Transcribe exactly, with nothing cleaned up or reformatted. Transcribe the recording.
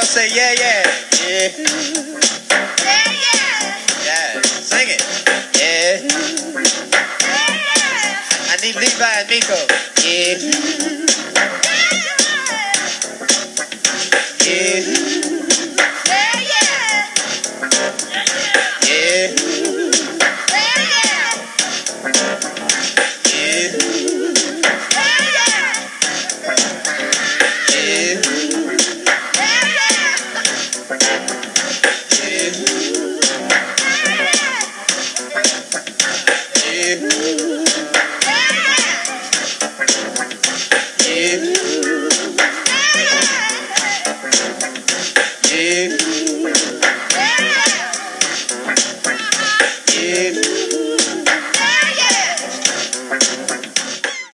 say yeah, yeah. Yeah. Yeah, yeah. Yeah. Sing it. Yeah. Yeah, yeah. I need Levi and Nico. Yeah.